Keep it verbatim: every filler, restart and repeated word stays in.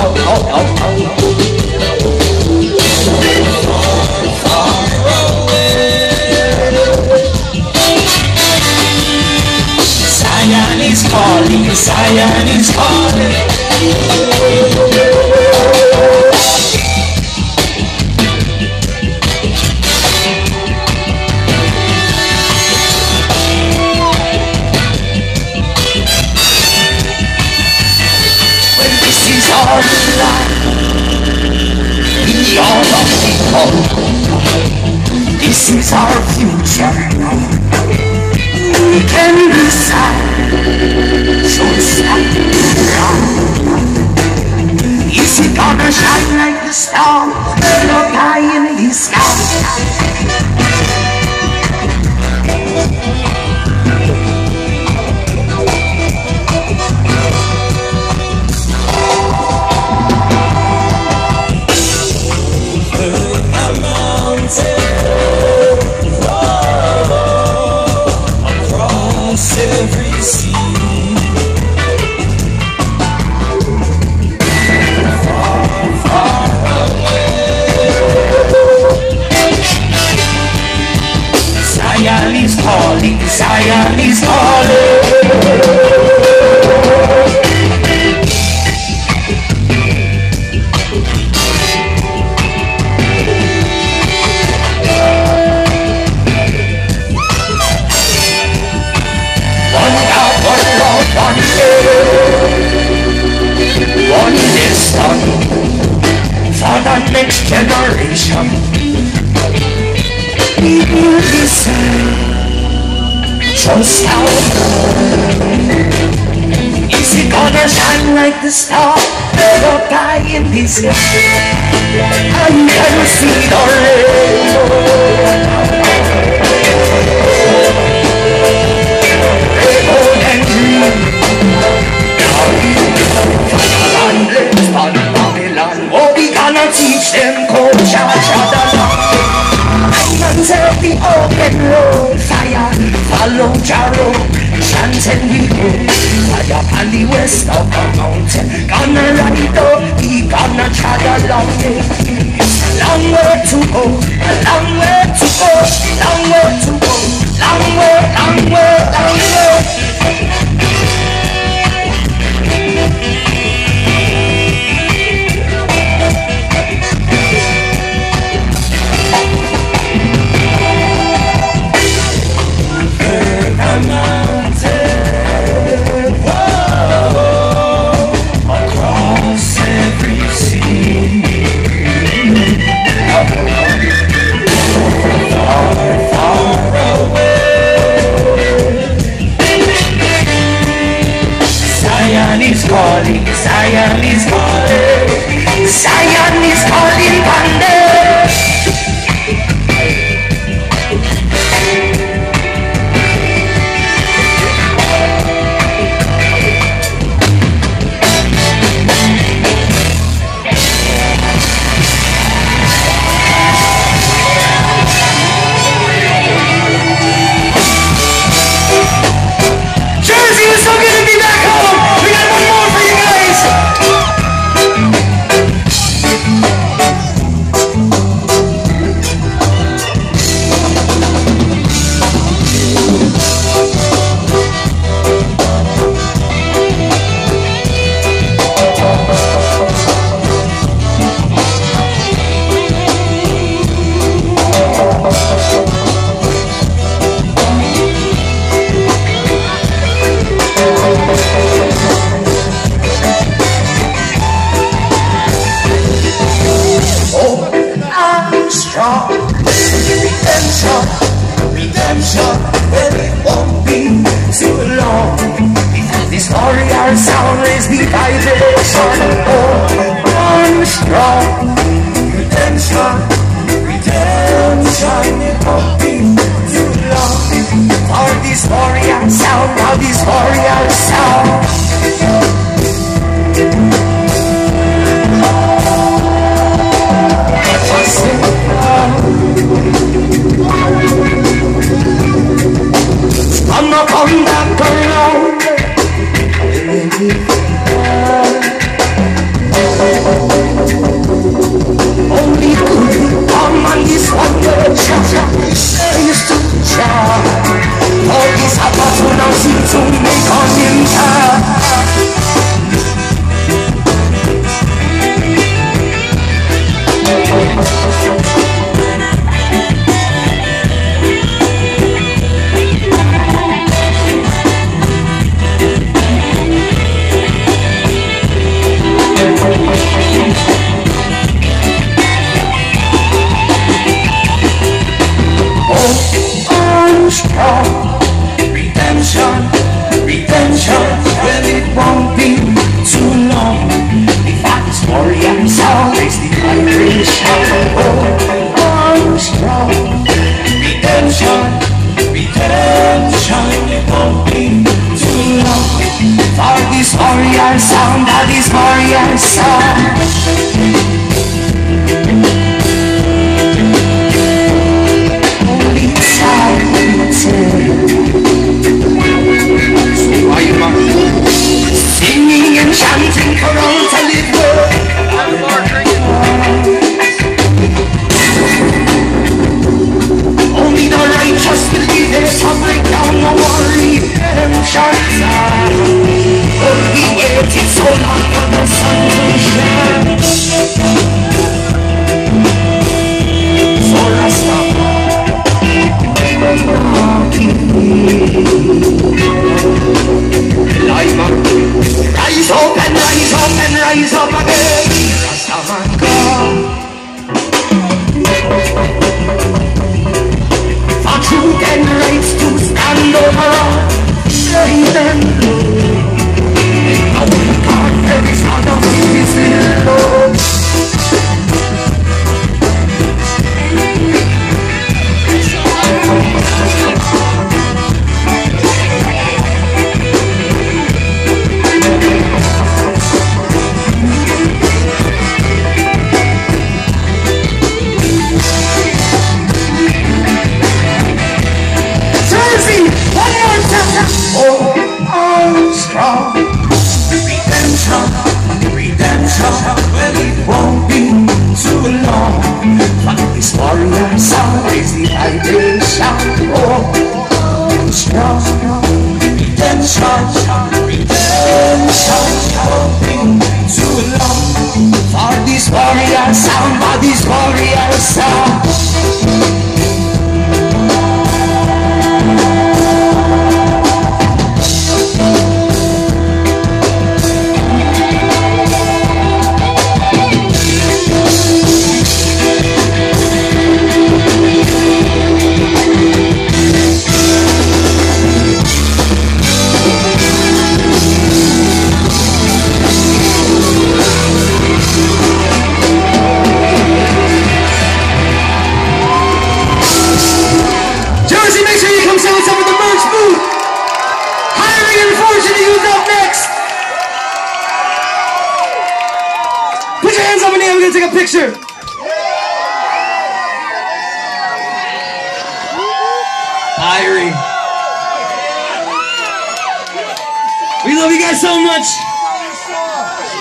out, out, out, out. Zion is calling, Zion is calling. When this is our life, we all of people, this is our future. We can decide, so stop wrong. Is it gonna shine like the star, look high in the sky? Every sea, far, far away. Zion is calling, Zion is calling. One destiny for the next generation. We will decide just how is it gonna shine like the star up high in the sky? I can see the rainbow. Oh, we gonna teach them culture, diamonds of the open road, fire, follow Jaro, chanting we go, fire on the west of the mountain, gonna ride up, we gonna try a long way, long way to go, a long way to go, long way to go, long way, long way, long way. Zion is calling, Zion is calling, Zion is calling Pande. Jersey, it's so good to be back home. We got one more for you guys. Redemption, redemption, but it won't be too long. This warrior sound raise the vibration. Oh, one strong. Redemption, redemption, it won't be too long. For this warrior sound, for this warrior sound. I'm not coming back around. warrior song. Only time will tell. So why you back? Singing and chanting for all to live well. Only the righteous will be there to break down the wall redemption. Oh, we waited so long for the sun to shine. So Rasta, rise up and rise up and rise up again. Rastaman God. For truth and rights to stand over all, brave and blue. Now we can't perish out of his little love. Oh, Armstrong, redemption, redemption, well it won't be too long. But this warrior song is the vibration. Oh, Armstrong, redemption, redemption, won't be too long. For this warrior song, for this warrior song. We're gonna take a picture. Hirie. We love you guys so much.